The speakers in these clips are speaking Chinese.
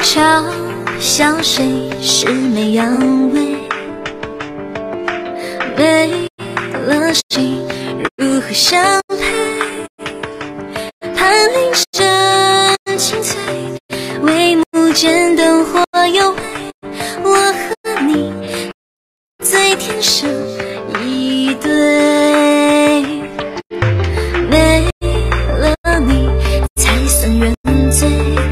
嘲笑谁是美阳痿，没了谁如何相配？盼铃声清脆，帷幕间灯火幽微，我和你最天生一对，没了你才算原罪，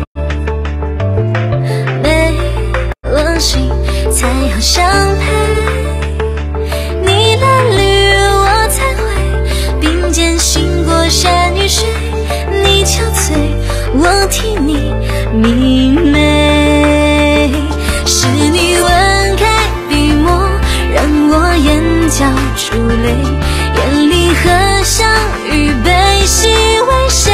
没了谁才好相配。你蓝绿我才会并肩行过山与水，你憔悴我替你明媚，是你吻开笔墨让我眼角出泪，眼里和相与悲喜为谁？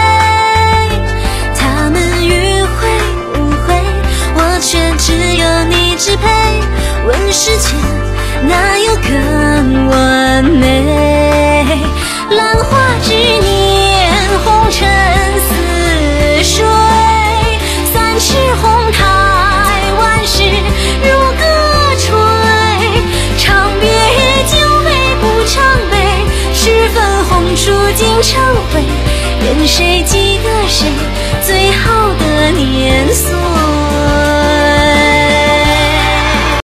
他们迂回无悔，我却只有你支配，问世间哪有更完美？兰花之年，红尘似水，三尺红台，万事如歌吹。长别久违不常悲，十分红烛尽成灰，任谁记得谁最好的年岁？